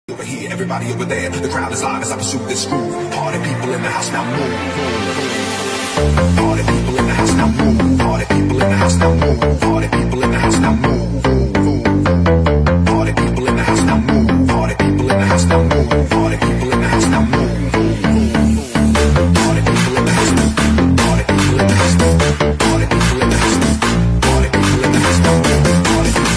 Over here, everybody over there. The crowd is live as I pursue this groove. Party people in the house now move. Party people in the house now move. Party people in the house now move. Party people in the house now move. Party people in the house now move. Party people in the house now move. Party people in the house now move. Party people in the house now. Party people in the house now. Party people in the house now. Party people in the house now. Party people.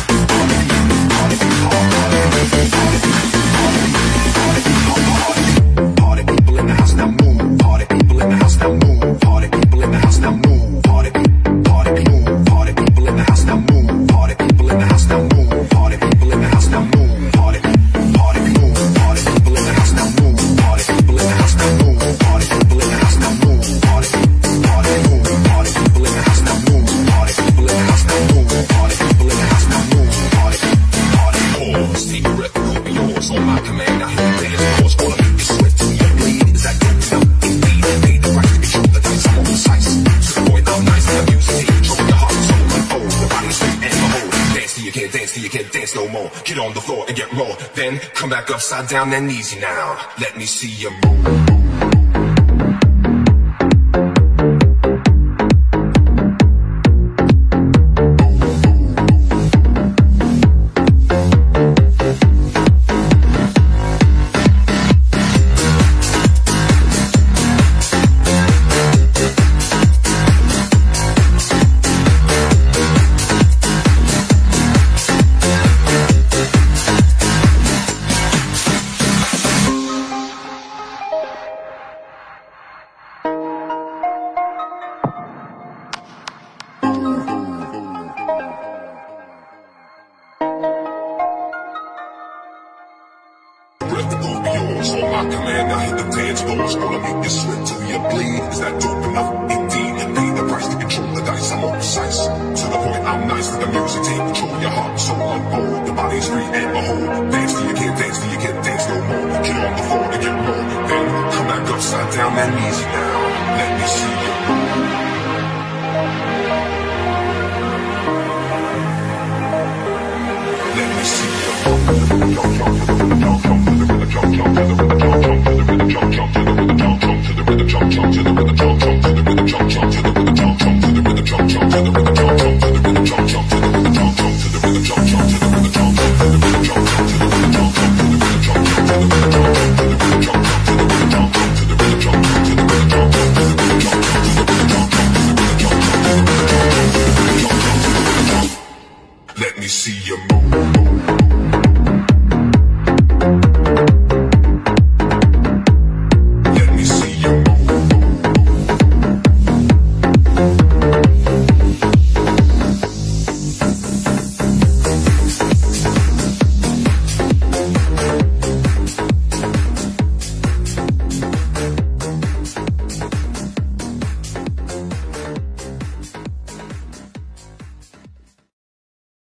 Party people in the house now move. Party people in the house now move. Party people in the house now move. Party people. Party people in the house now move. Party people in the house now move. Party people in the house now move. Party people. Party people in the house now move. Party people in the house now move. Party people in the house now move. Party people in the house now move. Party people in the house now move. Party people in the house now move. Party. Pause. Take a breath and open yours. On my command, I hit the dance floors. Gonna make you sweat till you bleed. Is that good enough? Indeed. Paid the price to control the dice. I'm on precise. To the point, I'm nice. I'm music. Control your heart and soul like oh. The body's straight and the whole. Dance till you can't dance till you can't dance no more. Get on the floor and get raw. Then come back upside down and easy now. Let me see you move. On my command, I hit the dance floors. Gonna make you sweat till you bleed. Is that dope enough? Indeed. Pay the price to control the dice. I'm on precise. To the point, I'm nice with the music. Take control your heart and soul unfold. The body's free and behold. Dance till you can't dance till you can't dance no more. Get on the floor and get raw. Then come back upside down and easy now.